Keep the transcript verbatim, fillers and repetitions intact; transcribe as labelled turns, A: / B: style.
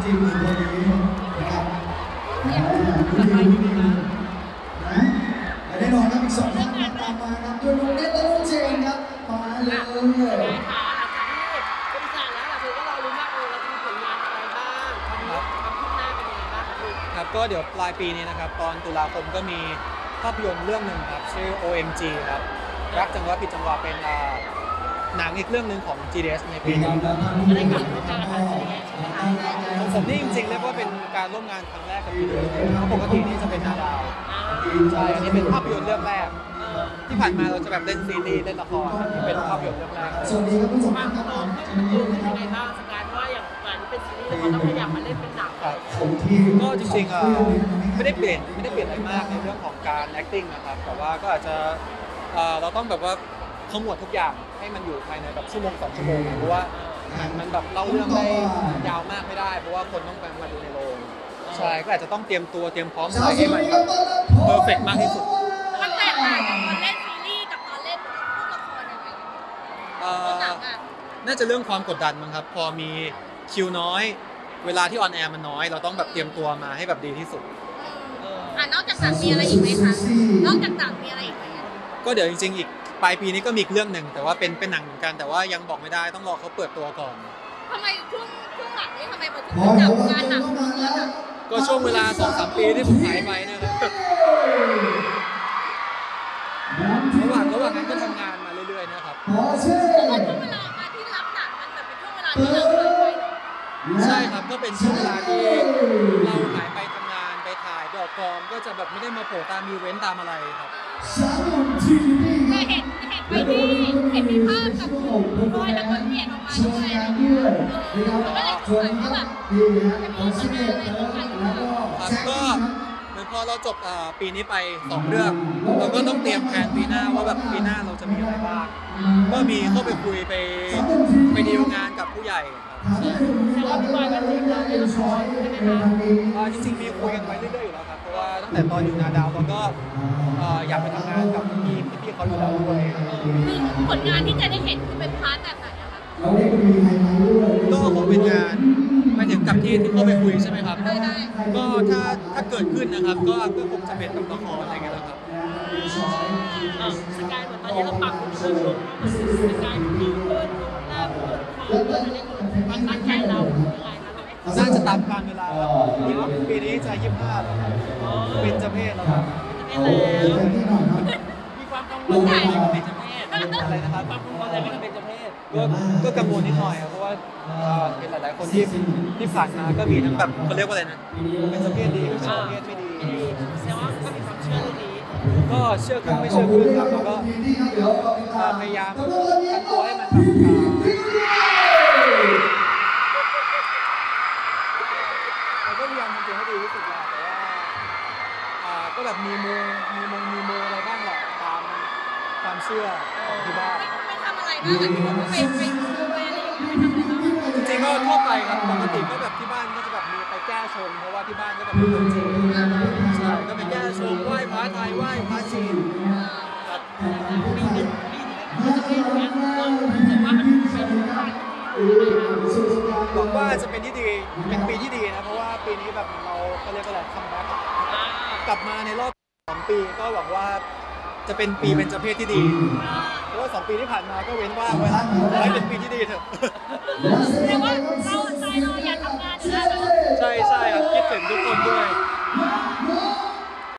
A: ริงๆคนนี้นะครับนะแน่นอนครับอีกสองท่านตามมาครับด้วยน้องเนทและน้องเจนครับมาเลย
B: ได้ค่ะหลังจากที่เป็นการแล้วหลังจากก็รอรู้ว่าเออเราจะมีผลงานอะไรบ้างความความคืบหน้าเป็นยังไงบ้างครับลูก
C: ครับก็เดี๋ยวปลายปีนี้นะครับตอนตุลาคมก็มีภาพยนตร์เรื่องหนึ่งครับชื่อ โอ เอ็ม จี ครับรักจังหวะผิดจังหวะเป็นหนังอีกเรื่องหนึ่งของ จี ดี เอส ในปีนี้
B: ก็ได้กลับมาร่วมงานกับ จี ดี เอส ใช่ไหมคะ
C: ของผมนี่จริงๆเรียกว่าเป็นการร่วมงานครั้งแรกกับ จี ดี เอส เพราะปกตินี่จะเป็นนาดาวใช่อันนี้เป็นภาพยนตร์เรื่องแรกที่ผ่านมาเราจะแบบเล่นซีรีส์เล่นละครอันนี้เป็นภาพยนตร์เรื่องแรก
A: สวัสดีครับทั้งสอง
B: ควา
A: ท่าม นครับ
B: โตขึ้นโตขึ้นยังไงบ้างสการว่าอย่างการที่เป็นซีรีส์แล้วก็ต้องพยายามมาเล่นเป็นหนัง
C: ครับ
A: ผมที่
C: ก็จริงๆอ่ะไม่ได้เปลี่ยนไม่ได้เปลี่ยนอะไรมากในเรื่องของการ acting นะครับแต่ว่าก็อาจจะเอ่อเราต้องแบบว่าขมวดทุกอย่างให้มันอยู่ภายในแบบชั่วโมงสองชั่วโมงเพราะว่าหนังมันแบบเล่าเรื่องได้ยาวมากไม่ได้เพราะว่าคนต้องไปมาดูในโรงใช่ก็อาจจะต้องเตรียมตัวเตรียมพร้อมใส่ให้มันแบบเพอร์เฟกต์มากที่สุด
D: มันแตกต่างจากตอนเล่นซีรีส์กับตอนเล่นพวกละครยังไง
C: เอ่อ
D: หนังอ่ะ
C: น่าจะเรื่องความกดดันมั้งครับพอมีคิวน้อย เวลาที่ออนแอร์มันน้อย เราต้องแบบเตรียมตัวมาให้แบบดีที่สุด
D: อ่านอกจากหนังมีอะไรอีกไหมคะ นอกจากหนังมีอะไรอีกไหม
C: ก็เดี๋ยวจริงๆอีกปลายปีนี้ก็มีอีกเรื่องหนึ่งแต่ว่าเป็นเป็นหนังเหมือนกันแต่ว่ายังบอกไม่ได้ต้องรอเขาเปิดตัวก่อน
D: ทำไมช่วงช่วงหลังนี่ทำไมมันถึงจับงานหนังนี้อ่ะ
C: ก็ช่วงเวลา สองสาม ปีที่ผมหายไปเนะครับระหว่างระหว่างนั้นก็ทำงานมาเรื่อยๆนะครับ
A: ขอเชิญ
D: เพราะว่าช่วงเวลาการที่รับหนังมันแบบเป็นช่วงเวลาที่เราหายไปเนาะ
C: ใช่ครับก็เป็นช่วงเวลาที่เราหายไปทำงานไปถ่ายไปออกกองก็จะแบบไม่ได้มาโผล่ตามอีเวนต์ตามอะไรครับ
A: สามหนุ่มทีวี
D: แต่เห็นเห็นไปที่เห็นมีภาพกับพลอยแล้วก็เปลี่ยนออกมา
A: โช
D: ด้วย
A: ว์งาน
D: เอ
A: ด้วย
D: อ
A: นะครับ
D: ก็เลยส
A: ส่
D: ง
A: วน
D: สัย
A: นี้
D: ว่า
A: ค
D: แบ
A: รับบ นี่ฮะ
D: จะ
A: ของ
D: มี
A: ซิ
D: ผ
A: ก
D: ล
A: เน
D: งาน
A: เจ
D: อะไร
A: อร์
D: ร่วมกัน
A: แล้วก็
C: ครับ
A: แซค
C: ก็
A: ครับ
C: เหมือนพอเราจบอ่าปีนี้ไปสองเรื่องเราก็ต้องเตรียมแผนปีหน้าว่าแบบปีหน้าเราจะมีอะไรบ้างก็มีเข้าไปคุยไปไปดีลงานกับผู้ใหญ่ครับ
B: แต่ว่าพี่บอยก็จริงเราเล่นละครใช่ไหมคะ
C: อ่าจริงๆมีคุยกันไว้เรื่อยๆอยู่แล้วครับเพราะว่าตั้งแต่ตอนอยู่นาดาวเราก็เอ่ออยากไปทำงานกับพี่พี่ๆเขาอยู่แล้วด้วย
D: คือผลงานที่จะได้เห็นคือเป็นพาร์ทแบบไหนอะคะ
A: เราได้มีไฮไลท์ด้วย
C: ก็คงเป็นงานหมายถึงกับที่ที่เขาไปคุยใช่ไหมครับ
D: ได้ได้
C: ก็ถ้าถ้าเกิดขึ้นนะครับ ก็ก็คงจะเป็นแบบละครอะไรเงี้ยแหละครับ
B: เออสกายเหมือนตอนนี้เราปรับขึ้นขึ้นลงสกายดีขึ้นหน้าขึ้นคอขึ้นอันนี้คือความตั้งใจเรายังไงคะเรา
C: น่าจะตามการเวลาครับปีนี้จะยี่สิบห้าแล้วครับเป็นเจ้าเพศแล้วครับ
B: ไม่แล้ว
A: ที่หน่อยครับ
B: มีความกังวลใจในการเป็นเจ้าเพศ
C: อะไรนะครับ
B: ความกังวลอะไรในการเป็นเจ้าเพศ
C: ก็ก็กังวลนิดหน่อยครับเพราะว่าเอ่อเป็นหลาย ๆ คนที่ที่ผ่านมาก็มีทั้งแบบเขาเรียกว่าอะไรนะเป็นเจ้าเพศดีเป็นเจ้าเพศไม่ดี
B: แสดงว่าก็มีความเชื่อเรื่องนี้
C: ก็เชื่อครึ่งไม่เชื่อครึ่งครับแล้วก็
A: ที่ครับเดี๋ยวเราติดตาม
C: พยายามทำตัวให้มันแบบเราก็พยายามทำตัวให้ดีที่สุดแหละแต่ว่าอ่าก็แบบมีมูมีมงมีโมอะไรบ้างแหละตามความเชื่อของที่บ้าน
D: ไปทำอะไรบ้างอะที่บอกว่าไปไปไปอะไรอย่างเงี้ยไปทำอะไรบ้าง
C: จริงๆก็ทั่วไปครับปกติก็แบบที่บ้านก็จะแบบมีไปแก้ชงเพราะว่าที่บ้านก็แบบเป็นคนจีนใช่ก็ไปแก้ชงไหว้พระไทยไหว้พระจีนครับ
B: ปีนี้ปีนี้มันจะเป็นอย่างนี้เรารู้สึกว่ามันเป็นทางที่ดีนะคะ
C: หวังว่าจะเป็นที่ดีเป็นปีที่ดีนะเพราะว่าปีนี้แบบเราเขาเรียกว่าอะไรคัมแบ็กกลับมาในรอบสองปีก็หวังว่าจะเป็นปีเป็นเจ้าเพศที่ดีเพราะว่าสองปีที่ผ่านมาก็เว้นว่างไว้แล้วขอให้เป็นปีที่ดีเถอะ
D: แต่ว่า